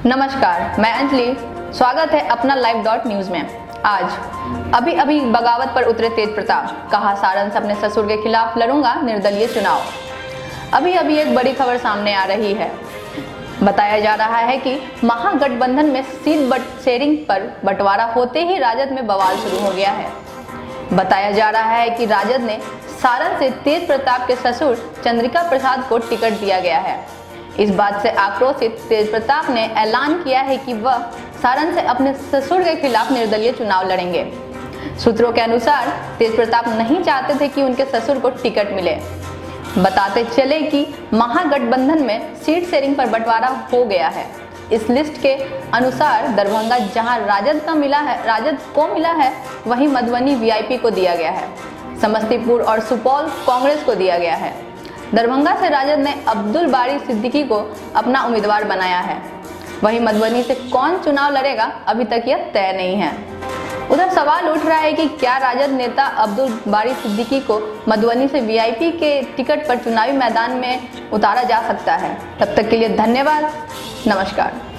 नमस्कार, मैं अंजलि। स्वागत है अपना live.news में। आज अभी बगावत पर उतरे तेज प्रताप, कहा सारण से अपने ससुर के खिलाफ लड़ूंगा निर्दलीय चुनाव। अभी एक बड़ी खबर सामने आ रही है। बताया जा रहा है कि महागठबंधन में सीट शेयरिंग पर बंटवारा होते ही राजद में बवाल शुरू हो गया है। बताया जा रहा है कि राजद ने सारण से तेज प्रताप के ससुर चंद्रिका प्रसाद को टिकट दिया गया है। इस बात से आक्रोशित तेज प्रताप ने ऐलान किया है कि वह सारण से अपने ससुर के खिलाफ निर्दलीय चुनाव लड़ेंगे। सूत्रों के अनुसार तेज प्रताप नहीं चाहते थे कि उनके ससुर को टिकट मिले। बताते चले कि महागठबंधन में सीट शेयरिंग पर बंटवारा हो गया है। इस लिस्ट के अनुसार दरभंगा जहां राजद को मिला है, वहीं मधुबनी वीआईपी को दिया गया है। समस्तीपुर और सुपौल कांग्रेस को दिया गया है। दरभंगा से राजद ने अब्दुल बारी सिद्दीकी को अपना उम्मीदवार बनाया है। वहीं मधुबनी से कौन चुनाव लड़ेगा, अभी तक यह तय नहीं है। उधर सवाल उठ रहा है कि क्या राजद नेता अब्दुल बारी सिद्दीकी को मधुबनी से वीआईपी के टिकट पर चुनावी मैदान में उतारा जा सकता है। तब तक के लिए धन्यवाद। नमस्कार।